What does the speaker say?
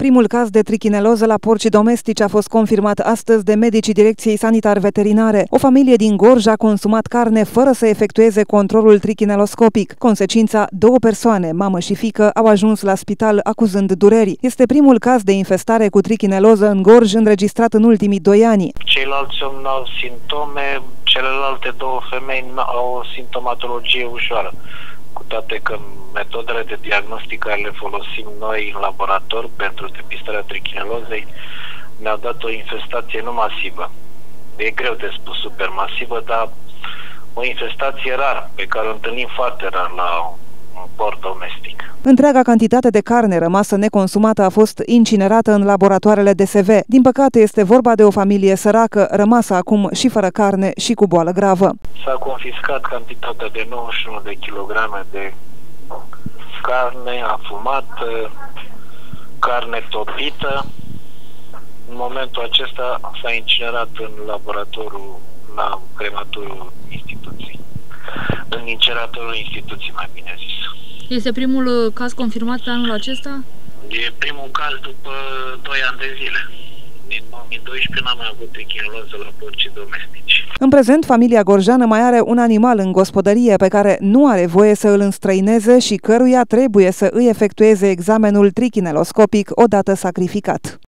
Primul caz de trichineloză la porci domestici a fost confirmat astăzi de medicii Direcției Sanitar-Veterinare. O familie din Gorj a consumat carne fără să efectueze controlul trichineloscopic. Consecința, 2 persoane, mamă și fiică, au ajuns la spital acuzând dureri. Este primul caz de infestare cu trichineloză în Gorj înregistrat în ultimii 2 ani. Ceilalți nu au simptome, celelalte 2 femei au o simptomatologie ușoară. Cu toate că metodele de diagnostic care le folosim noi în laborator pentru depistarea trichinelozei ne-au dat o infestație nu masivă. E greu de spus supermasivă, dar o infestație rară, pe care o întâlnim foarte rar la un porc domestic. Întreaga cantitate de carne rămasă neconsumată a fost incinerată în laboratoarele DSV. Din păcate, este vorba de o familie săracă, rămasă acum și fără carne și cu boală gravă. S-a confiscat cantitatea de 91 de kilograme de carne afumată, carne topită. În momentul acesta s-a incinerat în laboratorul, la crematorul instituției. În incineratorul instituției, mai bine zis. Este primul caz confirmat pe anul acesta? E primul caz după 2 ani de zile. Din 2012 n-am mai avut trichineloză la porci domestici. În prezent, familia gorjeană mai are un animal în gospodărie pe care nu are voie să îl înstrăineze și căruia trebuie să îi efectueze examenul trichineloscopic odată sacrificat.